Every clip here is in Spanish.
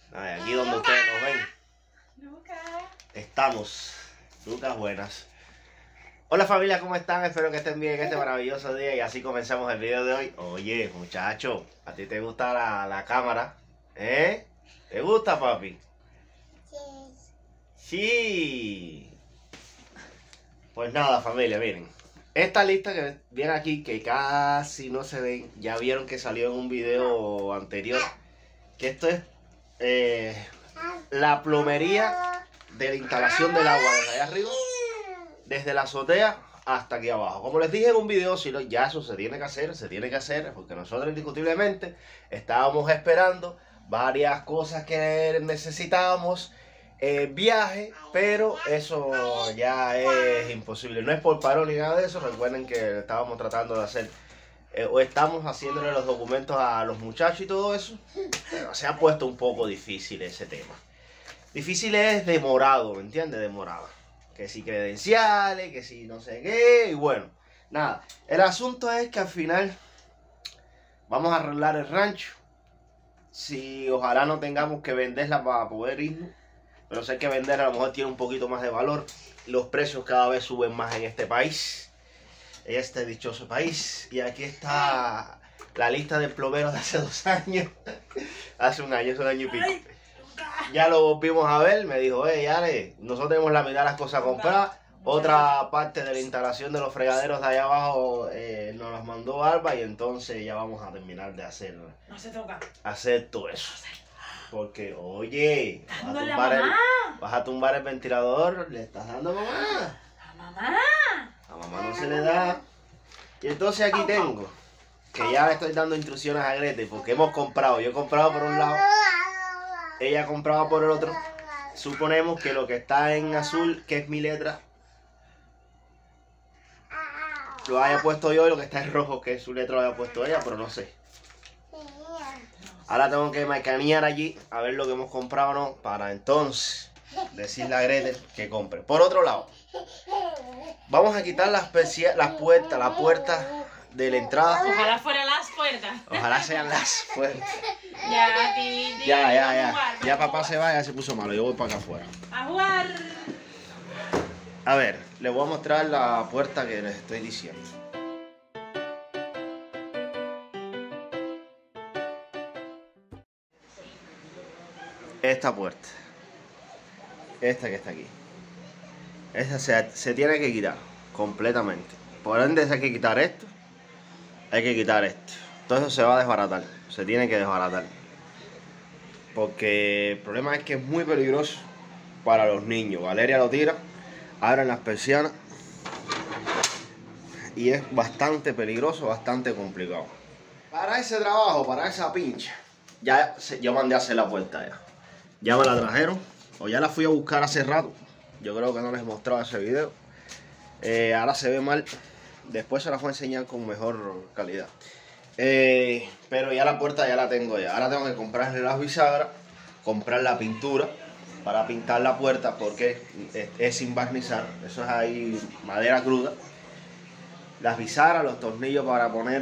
Ay, aquí donde ustedes nos ven, estamos. Lucas, buenas. Hola familia, ¿cómo están? Espero que estén bien en este maravilloso día y así comenzamos el video de hoy. Oye, muchacho, ¿a ti te gusta la cámara? ¿Eh? ¿Te gusta, papi? Sí. Pues nada, familia, miren. Esta lista que viene aquí, que casi no se ven, ya vieron que salió en un video anterior, que esto es la plomería de la instalación del agua desde allá arriba, desde la azotea hasta aquí abajo. Como les dije en un video, si no, ya eso se tiene que hacer, porque nosotros indiscutiblemente estábamos esperando varias cosas que necesitábamos. Viaje, pero eso ya es imposible. No es por paro ni nada de eso. Recuerden que estábamos tratando de hacer o estamos haciéndole los documentos a los muchachos y todo eso, pero se ha puesto un poco difícil ese tema. Difícil es demorado, ¿me entiendes? Demorado. Que si credenciales, que si no sé qué, y bueno, nada. El asunto es que al final vamos a arreglar el rancho. Si ojalá no tengamos que venderla para poder irnos. Pero si hay que venderla, a lo mejor tiene un poquito más de valor. Los precios cada vez suben más en este país. En este dichoso país. Y aquí está la lista de plomeros de hace 2 años. Hace un año y pico. Ya lo volvimos a ver. Me dijo, Ale, nosotros tenemos la mitad de las cosas compradas. Otra parte de la instalación de los fregaderos de allá abajo nos las mandó Alba. Y entonces ya vamos a terminar de hacer. No se toca. Hacer todo eso. Porque, oye, vas a tumbar el ventilador, le estás dando a mamá. ¿A mamá? A mamá no se le da. Y entonces aquí tengo, que ya le estoy dando instrucciones a Gretel, porque hemos comprado. Yo he comprado por un lado, ella ha comprado por el otro. Suponemos que lo que está en azul, que es mi letra, lo haya puesto yo, y lo que está en rojo, que es su letra, lo haya puesto ella, pero no sé. Ahora tengo que mecanear allí a ver lo que hemos comprado o no, para entonces decirle a Gretel que compre. Por otro lado, vamos a quitar la puerta de la entrada. Ojalá fueran las puertas. Ojalá sean las puertas. Ya, Titi. Ya papá se va, ya se puso malo. Yo voy para acá afuera. A jugar. A ver, les voy a mostrar la puerta que les estoy diciendo. Esta puerta. Esta que está aquí. Esta se tiene que quitar completamente. Por ende hay que quitar esto. Hay que quitar esto. Todo eso se va a desbaratar. Se tiene que desbaratar. Porque el problema es que es muy peligroso para los niños. Valeria lo tira, abren las persianas y es bastante peligroso, bastante complicado. Para ese trabajo, para esa pincha, yo mandé a hacer la puerta ya. Ya me la trajeron, o ya la fui a buscar hace rato. Yo creo que no les he mostrado ese video. Ahora se ve mal. Después se la voy a enseñar con mejor calidad. Pero ya la puerta ya la tengo ya. Ahora tengo que comprarle las bisagras, comprar la pintura para pintar la puerta, porque es sin barnizar. Eso es ahí madera cruda. Las bisagras, los tornillos para poner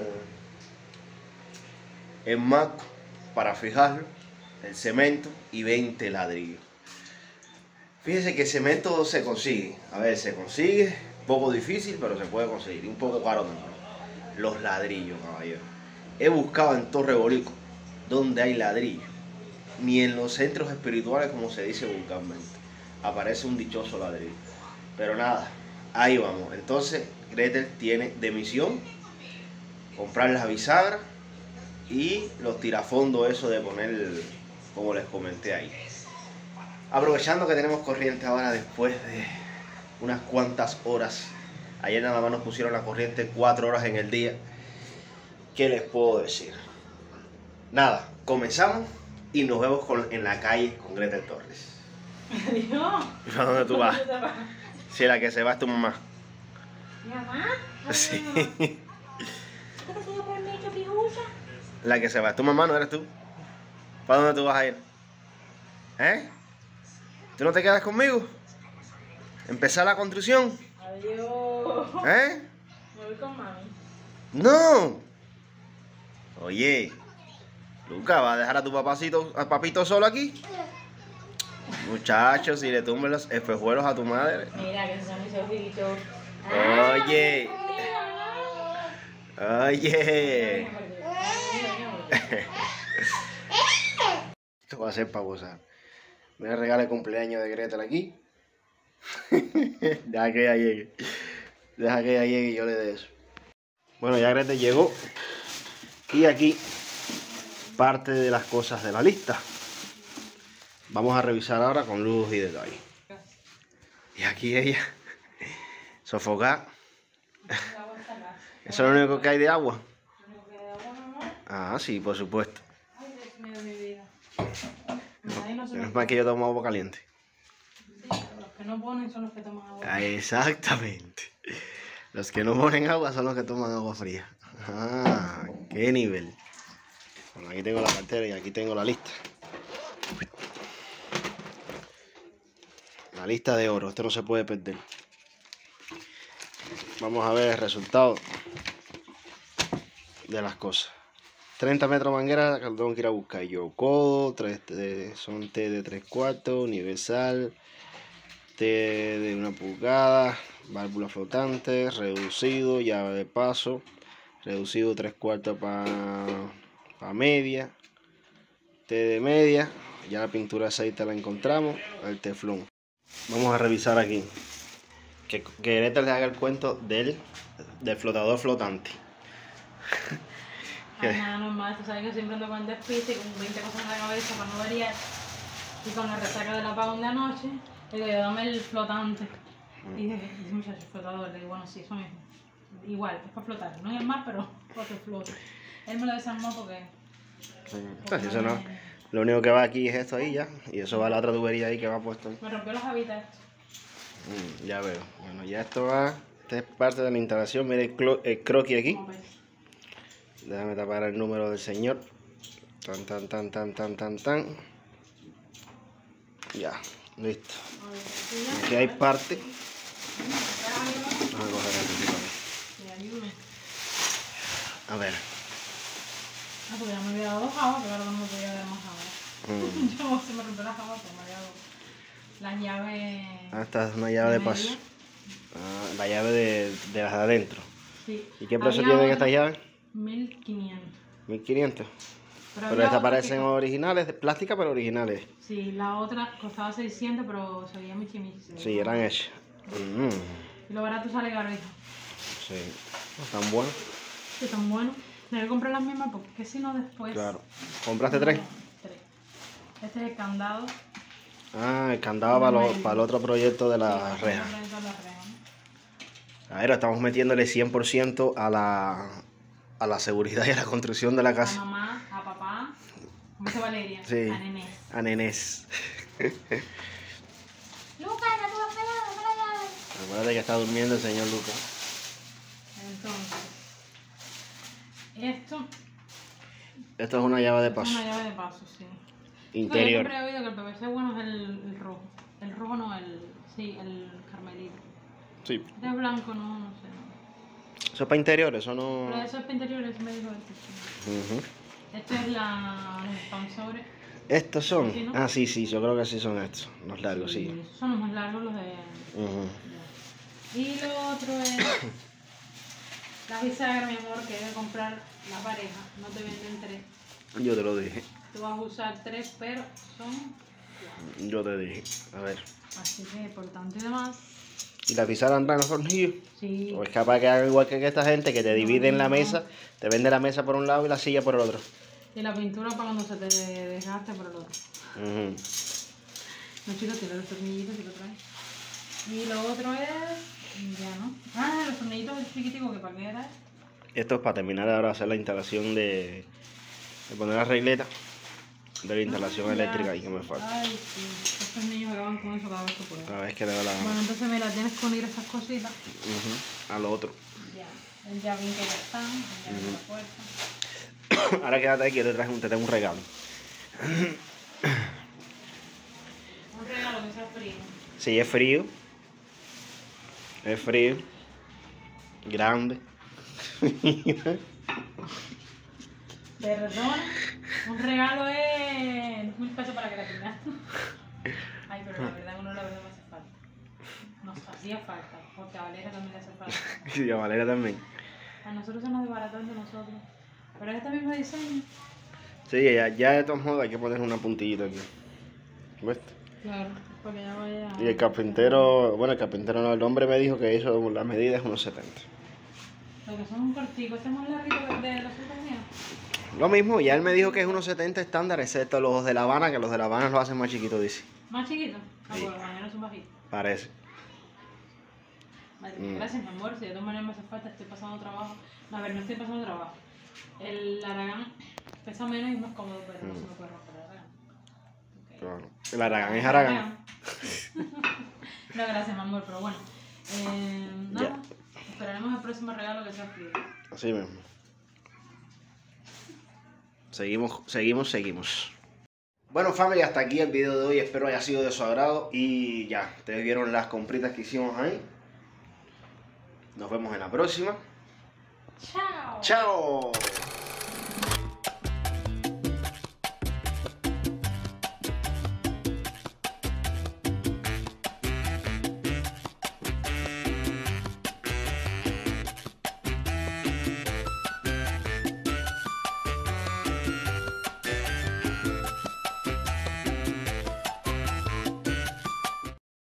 el marco, para fijarlo, el cemento y 20 ladrillos. Fíjense que el cemento se consigue. A ver, se consigue. Un poco difícil, pero se puede conseguir. Y un poco caro también. Los ladrillos, caballero. He buscado en Torre Bolico donde hay ladrillo. Ni en los centros espirituales, como se dice vulgarmente, aparece un dichoso ladrillo. Pero nada, ahí vamos. Entonces, Gretel tiene de misión comprar las bisagras y los tirafondos, eso de poner, como les comenté ahí. Aprovechando que tenemos corriente ahora después de unas cuantas horas. Ayer nada más nos pusieron la corriente 4 horas en el día. ¿Qué les puedo decir? Nada, comenzamos y nos vemos en la calle con Gretel Torres. Adiós. ¿A dónde tú vas? Si la que se va es tu mamá. ¿Mi mamá? Sí. ¿Qué te voy a poner hecho pijucha? La que se va es tu mamá, ¿no eres tú? ¿Para dónde tú vas a ir? ¿Eh? ¿Tú no te quedas conmigo? ¿Empezar la construcción? Adiós. ¿Eh? Me voy con mami. ¡No! Oye, Luca, ¿va a dejar a tu papito solo aquí? Muchachos, si le tumben los espejuelos a tu madre. Mira, que son mis ojitos. Oye. Oye. Esto va a ser para gozar. Me voy a regalar el cumpleaños de Gretel aquí. Deja que ella llegue. Deja que ella llegue y yo le dé eso. Bueno, ya Gretel llegó. Y aquí parte de las cosas de la lista. Vamos a revisar ahora con luz y detalle. Y aquí ella, sofocada. ¿Eso es lo único que hay de agua? Ah, sí, por supuesto. Ay, Dios mío, mi vida. Menos mal que yo tomo agua caliente. Los que no ponen son los que toman agua. Ah, exactamente. Los que no ponen agua son los que toman agua fría. Ah, qué nivel. Bueno, aquí tengo la cartera y aquí tengo la lista. La lista de oro, esto no se puede perder. Vamos a ver el resultado de las cosas. 30 metros manguera que tengo que ir a buscar yo. Codo, son T de 3/4, universal, T de 1 pulgada, válvula flotante, reducido, llave de paso, reducido 3/4 para media, T de media, ya la pintura de aceite la encontramos, el teflón. Vamos a revisar aquí. Que Gretel le haga el cuento del flotador flotante. Ay, nada normal, tú sabes que siempre ando con despiste y con 20 cosas en la cabeza para no variar. Y con la resaca del apagón de anoche, le digo, yo dame el flotante. Y dice, muchacho, flotador. Le digo, bueno, sí, eso mismo. Igual, es para flotar, no en el mar, pero para que flote. Él me lo desarmó porque... Pues eso no. Lo único que va aquí es esto ahí ya. Y eso va a la otra tubería ahí que va puesto ahí. Me rompió los hábitats. Ya veo. Bueno, ya esto va. Esta es parte de la instalación. Mire el croquis aquí. Como ves. Déjame tapar el número del señor. Tan. Ya, listo. Aquí hay parte. Vamos a coger el también. A ver. Ah, porque ya me había dado java, pero ahora no me podía dar más java. Yo se me rompió la java, pero me había dado las llaves. Ah, esta es una llave de paso. Ah, la llave de las de adentro. Sí. ¿Y qué precio tienen estas llaves? 1500. 1500. Pero había estas otra parecen que- originales, de plástica, pero originales. Sí, la otra costaba 600, pero se veía muy chimiche. Sí, eran hechas. Y lo barato sale caro, hija. Sí, están buenos. Que tan bueno. Tengo que comprar las mismas porque es que si no después. Claro. ¿Compraste tres? No, tres. Este es el candado. Ah, el candado para el otro proyecto de la Sí, reja. otro proyecto de la reja, ¿no? A ver, estamos metiéndole 100% a la seguridad y a la construcción de la A casa. mamá, a papá. ¿Cómo se Valeria? Sí. A Nenés. A nenés. Lucas, ya tú vas pelado, dame la llave. Acuérdate que está durmiendo el señor Lucas. Entonces, esto Esto es una llave de es paso. una llave de paso, sí. Yo Interior. siempre he oído que el PVC bueno es el rojo. El rojo no, el carmelito. Sí. Este es blanco, no sé. Eso es para interior, eso no. Pero eso es para interiores, me dijo el tipo. Ujú. Esto es los expansores. ¿Estos son? Sí, ¿no? Ah, sí, yo creo que sí son estos. Los largos, sí. Esos son los más largos, los de... Ujú. Y lo otro es la bisagra, mi amor, que debe comprar la pareja. No te venden tres. Yo te lo dije. Tú vas a usar tres, pero son Yo te dije. A ver. así que por tanto y demás. ¿Y la pizarra anda en los tornillos? Sí. O es capaz que haga igual que esta gente que te divide en la mesa, te vende la mesa por un lado y la silla por el otro. Y la pintura para cuando se te desgaste por el otro. Ujú. No, chicos, tiene los tornillitos y lo traes. Y lo otro es... Ya, ¿no? Ah, los tornillitos chiquiticos que para qué era. Esto es para terminar ahora hacer la instalación de poner la regleta de la instalación eléctrica ahí que me falta. Ay, sí. Estos niños acaban con eso cada vez que pueden. Cada vez que le da la Bueno, entonces mira, tienes que unir esas cositas. a lo otro. Ya. El llavín que ya están, el llavín de la puerta. Ahora quédate aquí, te tengo un regalo. Un regalo que sea frío. Sí, es frío. Es frío. Grande. Perdona, un regalo es 2.000 pesos para que la tengas. Ay, pero la verdad, uno la verdad me hace falta. Nos hacía falta, porque a Valeria también le hace falta. Sí, a Valeria también. A nosotros se nos desbaratan de nosotros. Pero es este mismo diseño. Sí, ya de todos modos hay que poner una puntillita aquí. ¿Ves? Claro, porque ya vaya. Y el carpintero, bueno, el carpintero no, el hombre me dijo que hizo las medidas 1,70. Lo que son un cortico, este es más larguito de los otros míos. Lo mismo, ya él me dijo que es 1,70 estándar, excepto los de La Habana, que los de La Habana lo hacen más chiquito, dice. ¿Más chiquito? Ah, Sí. pues los mañanos son bajitos. Parece. Madre mía, gracias, mi amor. Si de todas maneras me hace falta, estoy pasando trabajo. No, a ver, no estoy pasando trabajo. El Aragán pesa menos y es más cómodo, pero no se me puede romper el Aragán. Okay. Claro. El Aragán es Aragán. No, gracias, mi amor, pero bueno. Nada, esperaremos el próximo regalo que sea frío. Así mismo. Seguimos. Bueno, familia, hasta aquí el video de hoy. Espero haya sido de su agrado. Y ya, ustedes vieron las compritas que hicimos ahí. Nos vemos en la próxima. ¡Chao! ¡Chao!